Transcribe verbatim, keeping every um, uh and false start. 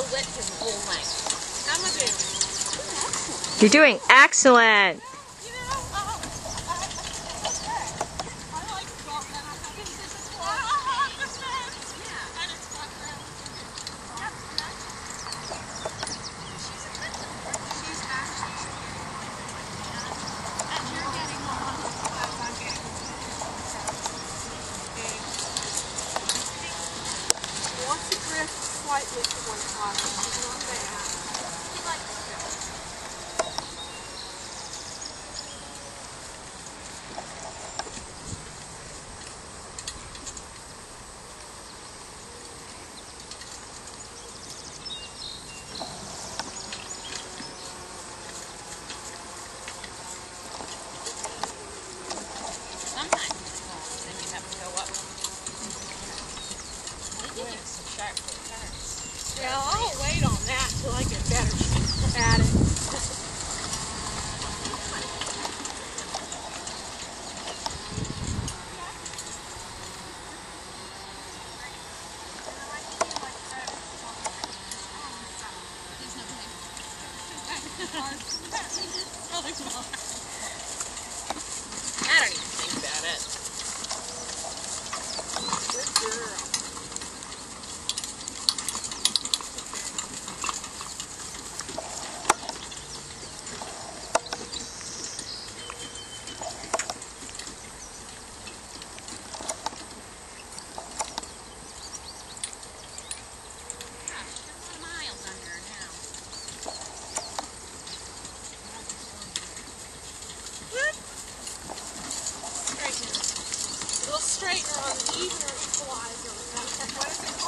width and the whole length. How am I doing? You're doing excellent. You know, uh, I, that's good. I like to go up and I think this is cool. Oh, this man. Yeah. And it's got around. Yep, that's she's a good one. She's actually and you're getting on. I'm getting big. Wants to drift slightly to one side. She's not bad. She likes to go. Sometimes it's small, then you have to go up. They give you some sharp turns. Yeah, I'll wait on that till I get better at it. I don't even think about it. Good girl. Straightener on the evener equalizer. What is it called?